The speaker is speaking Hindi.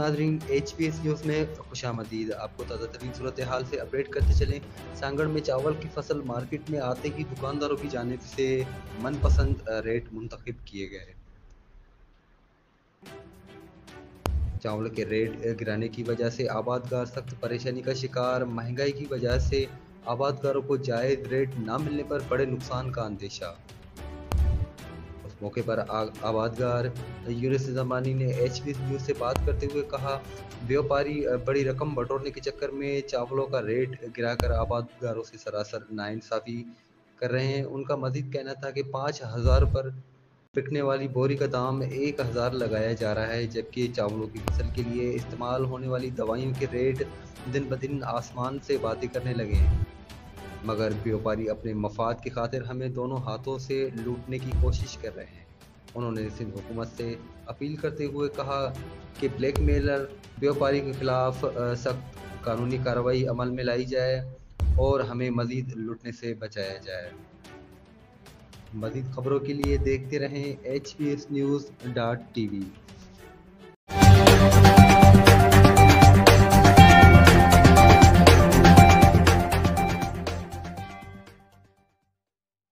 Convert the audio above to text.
नाजरीन, HPS न्यूज़ में खुशामदीद। आपको ताज़ा तरीन सूरत हाल से अपडेट करते चलें। सांगड़ में चावल की फसल मार्केट में आते ही दुकानदारों की जानिब से मनपसंद रेट मुंतखब किए गए। चावल के रेट गिराने की वजह से आबादगार सख्त परेशानी का शिकार। महंगाई की वजह से आबादगारों को जायज़ रेट न मिलने पर बड़े नुकसान का अंदेशा। उस मौके पर आबादगार यूनुस ज़मानी ने HPS न्यूज़ से बात करते हुए कहा, व्यापारी बड़ी रकम बटोरने के चक्कर में चावलों का रेट गिराकर आबादगारों से सरासर नाइंसाफ़ी कर रहे हैं। उनका मज़ीद कहना था कि 5,000 पर बिकने वाली बोरी का दाम 1,000 लगाया जा रहा है, जबकि चावलों की फसल के लिए इस्तेमाल होने वाली दवाइयों के रेट दिन ब दिन आसमान से बातें करने लगे हैं। मगर व्यापारी अपने मफाद की खातिर हमें दोनों हाथों से लूटने की कोशिश कर रहे हैं। उन्होंने सिंध हुकूमत से अपील करते हुए कहा कि ब्लैकमेलर व्यापारी के खिलाफ सख्त कानूनी कार्रवाई अमल में लाई जाए और हमें मज़ीद लूटने से बचाया जाए। मज़ीद खबरों के लिए देखते रहें HPS News.tv।